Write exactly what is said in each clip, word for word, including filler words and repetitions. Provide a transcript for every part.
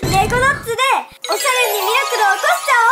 レゴドッツでおしゃれにミラクルを起こしちゃ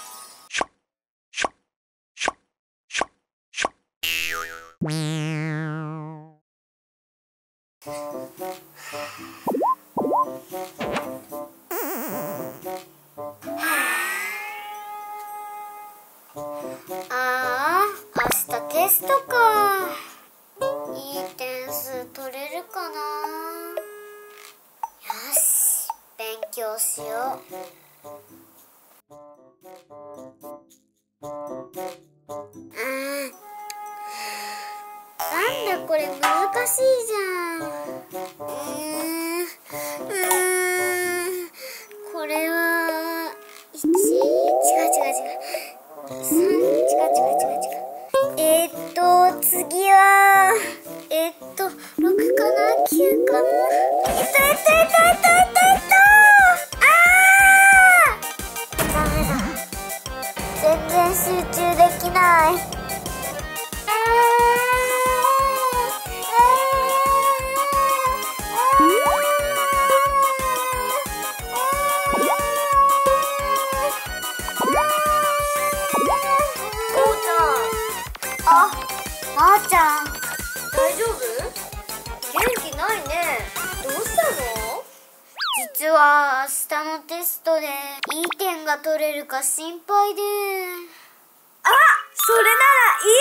おう。ああ、明日テストか。いい点数取れるかな。よし、勉強しよう。うん、なんだこれ難しいじゃん。うーん、うーん、これはいち、違う違う違う。さん、違う違う違う違う。えー、っと次はえー、っとろくかな、きゅうかな。えっとえっとえっとえっとえっとえっとあー、ダメだ。全然集中できない。あ、まーちゃん、大丈夫？元気ないね。どうしたの？実は明日のテストでいい点が取れるか心配で。あ、それな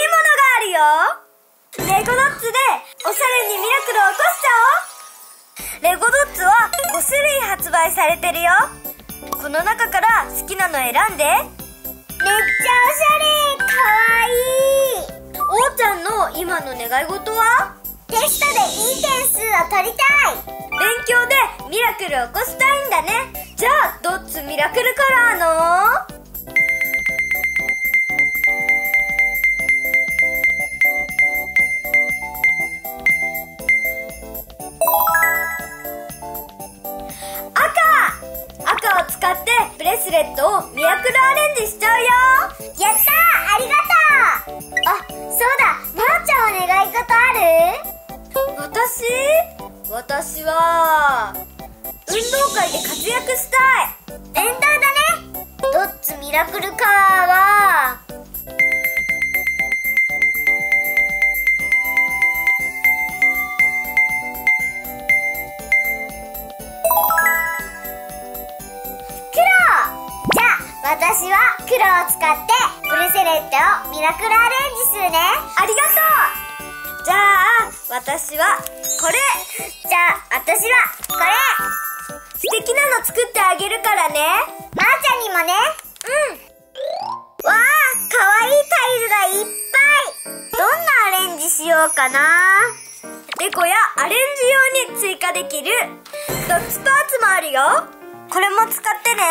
らいいものがあるよ。レゴドッツでおしゃれにミラクルを起こしちゃおう。レゴドッツはごしゅるい発売されてるよ。この中から好きなの選んで。めっちゃおしゃれ、かわいい。おーちゃんの今の願い事は？テストでいい点数を取りたい。勉強でミラクルを起こしたいんだね。じゃあドッツミラクルカラーの赤赤を使ってブレスレットをミラクルアレンジしちゃうよ。やったー、ありがとう。あ、そうだ、まーちゃんは願い事ある？私？私は運動会で活躍したい。伝統だね。ドッツミラクルカラーは黒。じゃあ私は黒を使ってブレスレットをミラクルアレンジするね。ありがとう。じゃあ私はこれ。じゃあ私はこれ。素敵なの作ってあげるからね。まーちゃんにもね。うん。わあ、かわいいタイルがいっぱい。どんなアレンジしようかな。デコやアレンジ用に追加できるドッツパーツもあるよ。これも使ってね。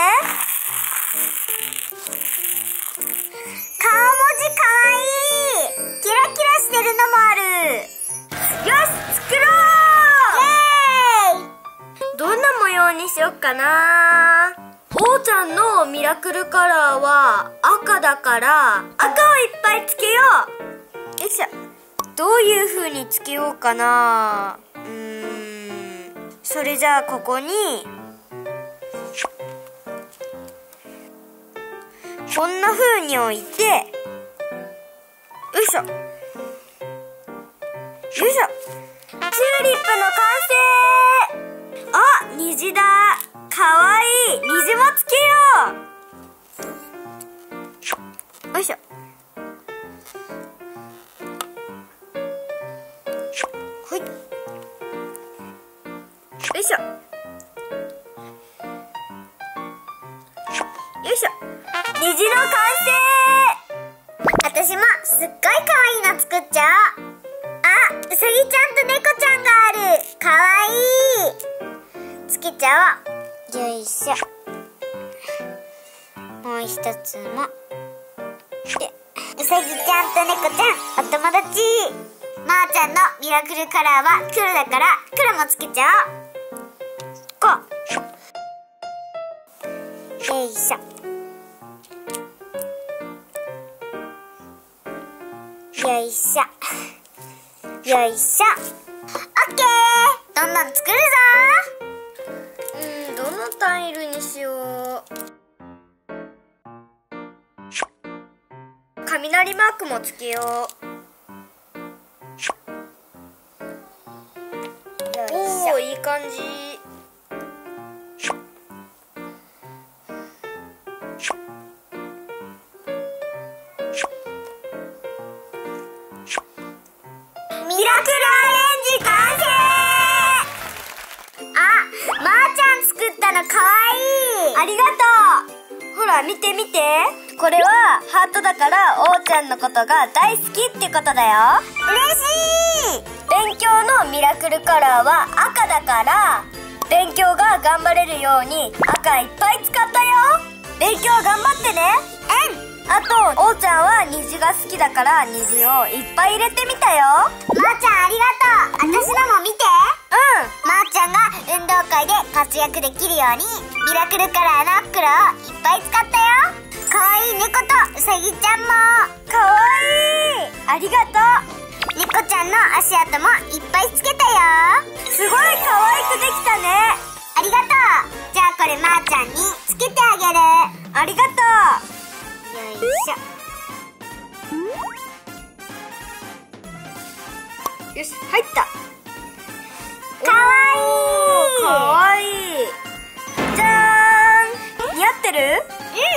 顔文字かわいい。キラキラしてるのもある。よし、作ろう。イエーイ。どんな模様にしよっかな。おーちゃんのミラクルカラーは赤だから赤をいっぱいつけよう。よいしょ。どういう風につけようかな。うーん、それじゃあここにこんな風に置いて、よいしょよいしょ。チューリップの完成。あ、虹だ。かわいい。虹もつけよう。よいしょ。ほい。よいしょ。よいしょ。虹の完成。私もすっごいかわいいの作っちゃおう。あ、うさぎちゃんと猫ちゃんがある。かわいい。つけちゃおう。よいしょ。もう一つも。で、うさぎちゃんと猫ちゃんお友達。まーちゃんのミラクルカラーは黒だから黒もつけちゃおう。こう。よいしょ。よいしょ。よいしょ。オッケー。どんどん作るぞ。うん、どのタさんいるにしよう。雷マークもつけよう。おお、いい感じ。ミラクルアレンジ完成。あ、まーちゃん作ったのかわいい。ありがとう。ほら見て見て、これはハートだからおーちゃんのことが大好きってことだよ。嬉しい。勉強のミラクルカラーは赤だから、勉強が頑張れるように赤いっぱい使ったよ。勉強頑張ってね。うん。あと、おーちゃんは虹が好きだから虹をいっぱい入れてみたよ。まーちゃんありがとう。私のも見て。うん。まーちゃんが運動会で活躍できるようにミラクルカラーの袋をいっぱい使ったよ。かわいい猫とうさぎちゃんも。かわいい。ありがとう。猫ちゃんの足跡もいっぱいつけたよ。すごいかわいくできたね。ありがとう。じゃあこれまーちゃんにつけてあげる。ありがとう。よいしょ。よし、入った。かわいい。かわいい。じゃーん。似合ってる？うん、似合って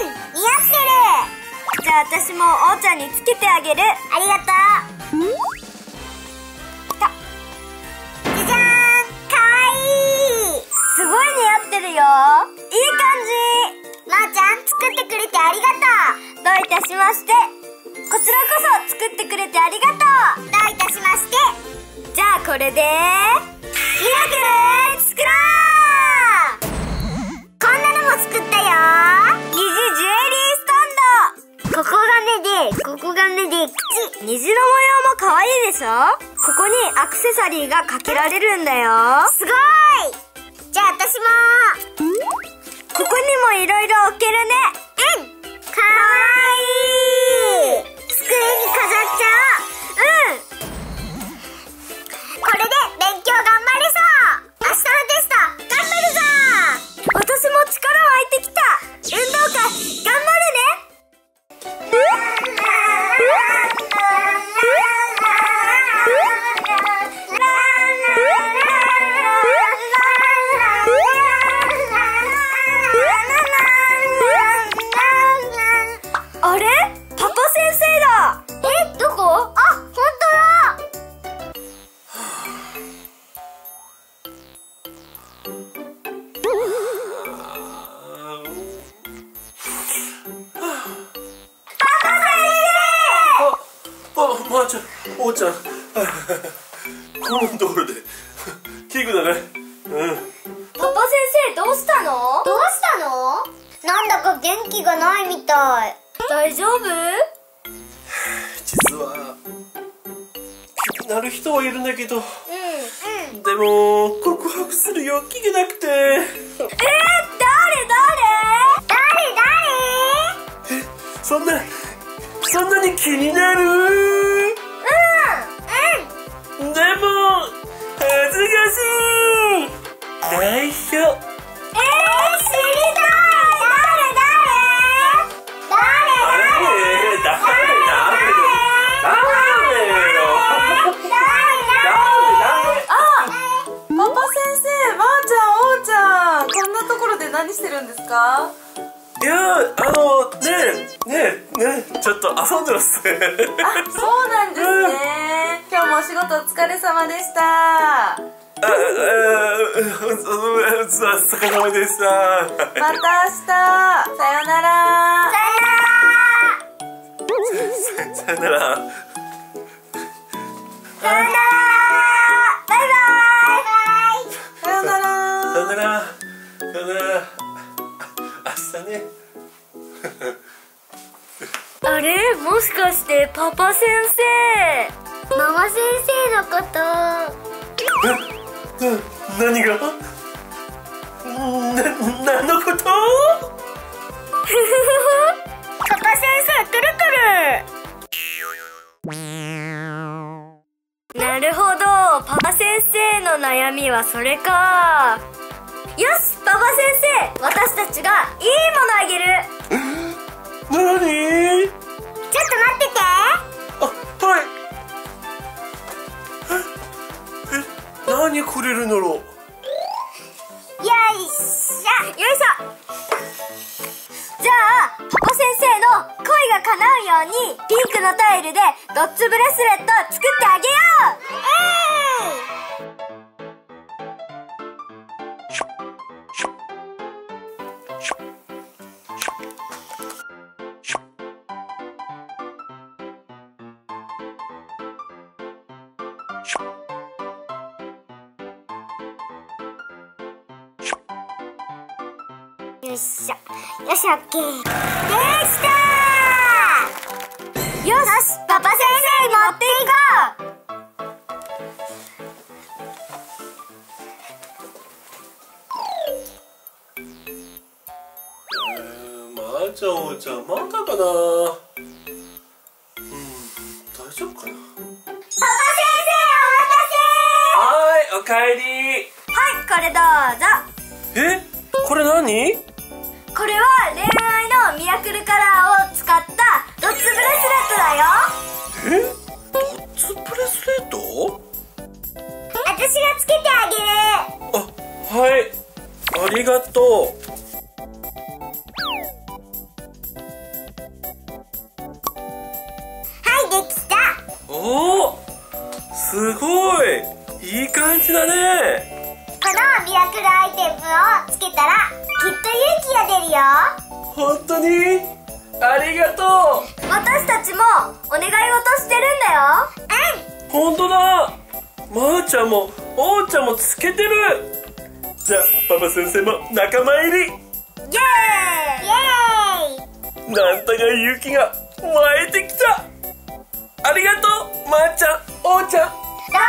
る。じゃあ私もおーちゃんにつけてあげる。ありがとう。じゃじゃーん。かわいい。すごい似合ってるよ。いい感じ。まーちゃん作ってくれてありがとう。どういたしまして。こちらこそ作ってくれてありがとう。どういたしまして。じゃあこれでミラクル作ろう。こんなのも作ったよ。虹ジュエリースタンド。ここが目で、ここが目で口。虹の模様も可愛いでしょ。ここにアクセサリーがかけられるんだよ。すごい。じゃあ私も。ここにもいろいろ置けるね。うん。かわいい。机に飾っちゃおう。うん。これで勉強頑張れそう。明日のテスト頑張るぞ。私も力湧いてきた。運動会頑張るね。あれ？パパ先生だ。え、どこ？あ、ほんとだ。 あ、まーちゃん、おーちゃん、このところで器具だね。うん。 パパ先生どうしたの？どうしたの？なんだか元気がないみたい。大丈夫？ 実は気になる人はいるんだけど、うんうん。 でも告白する勇気がなくて。えー、 誰誰？誰誰？ え、そんなそんなに気になる？うんうん。 でも恥ずかしい。内緒。 えー、知りたい。誰誰？誰誰？ 誰パパ先生、まーちゃん、おーちゃん、こんなところで何してるんですか？ いやー、あのねえねえねえちょっと遊んでます。 あ、そうなんですね。今日もお仕事お疲れ様でした。 ああ、お疲れ様でした。 また明日。さよなら。 さよなら。 さよなら。バイバイ。 さよなら。 さよなら。さよなら。明日ね。 あれ、もしかしてパパ先生、ママ先生のこと。 え、な、何が？な、何のこと？ パパ先生、くるくる。なるほど、パパ先生の悩みはそれか。よし、 パパ先生、私たちがいいものあげる。 なに？ ちょっと待ってて。 あ、はい。え、え、何くれるのろ？ よいしょ、よいしょ。じゃあパパ先生の恋が叶うようにピンクのタイルでドッツブレスレット作ってあげよう。よいしょ、よし、オッケー。できたー。よし、パパ先生に持っていこえー、まーちゃん、おーちゃん、まだかな。うん、大丈夫かな。 う。パパ先生、 はーい、おかえり。 お待たせ。はい、これどうぞ。 え、これ何？ これは恋愛のミラクルカラーを使ったドッツブレスレットだよ。 え、ドッツブレスレット？ 私がつけてあげる。 あ、はい、ありがとう。 はい、できた。 おお、すごい、いい感じだね。 このミラクルアイテムをつけたらきっと勇気が出るよ。 本当にありがとう。 私たちもお願い事してるんだよ。うん。 本当だ。まーちゃんもおーちゃんもつけてる。じゃあパパ先生も仲間入り。 イエーイイエーイ。 なんだか勇気が湧いてきた。ありがとう、まーちゃん、おーちゃん。 どういたし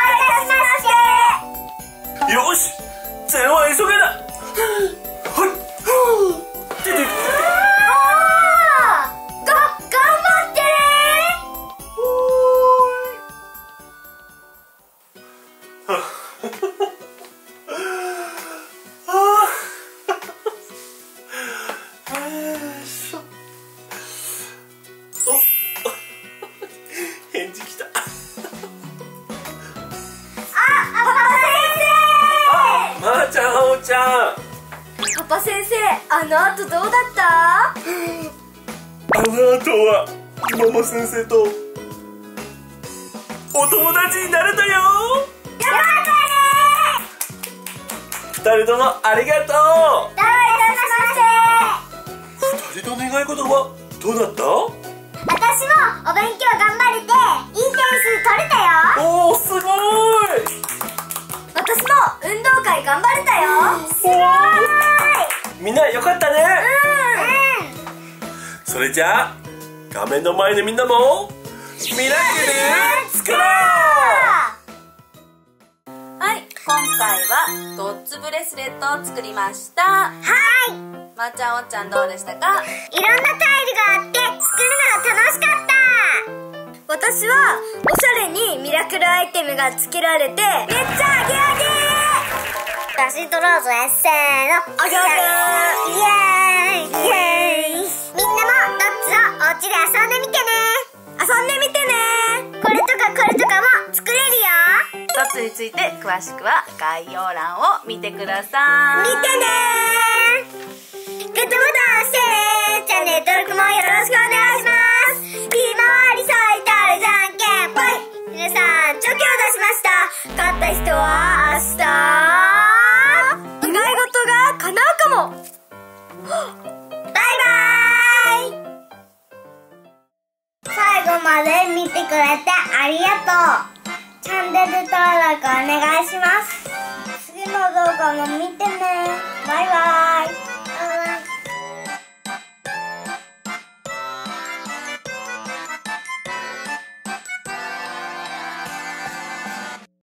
まして。 よし、全は急げだ。はい、出てきて。 が、頑張ってね。 返事きた。まーちゃん、おーちゃん。 パパ先生、あの後どうだった？ あの後はママ先生とお友達になれたよ。 よかったね。 二人ともありがとう。 どういたしまして。 二人の願い事はどうだった？ 私もお勉強頑張れていい点数取れたよ。 おお、すごい。 私も運動会頑張れたよ。すごい。 みんなよかったね。 うん。 それじゃあ画面の前のみんなもミラクル作ろう。 はい、今回はドッツブレスレットを作りました。 はい。 まーちゃん、おっちゃんどうでしたか？ いろんなタイルがあって作るのが楽しかった。私はおしゃれにミラクルアイテムがつけられてめっちゃアゲアゲー。写真撮ろうぜ。せーの、アゲアゲー。イエーイイエーイ。みんなもドッツをお家で遊んでみてね。遊んでみてね。これとかこれとかも作れるよ。 ドッツについて詳しくは概要欄を見てください。 見てねー。グッドボタン押してねー。チャンネル登録もよろしくお願いします。ひまわり咲いたらじゃんけんぽい。皆さんチョキを出しました。勝った人は明日願い事が叶うかも。バイバーイ。最後まで見てくれてありがとう。チャンネル登録お願いします。次の動画も見てね。バイバーイ。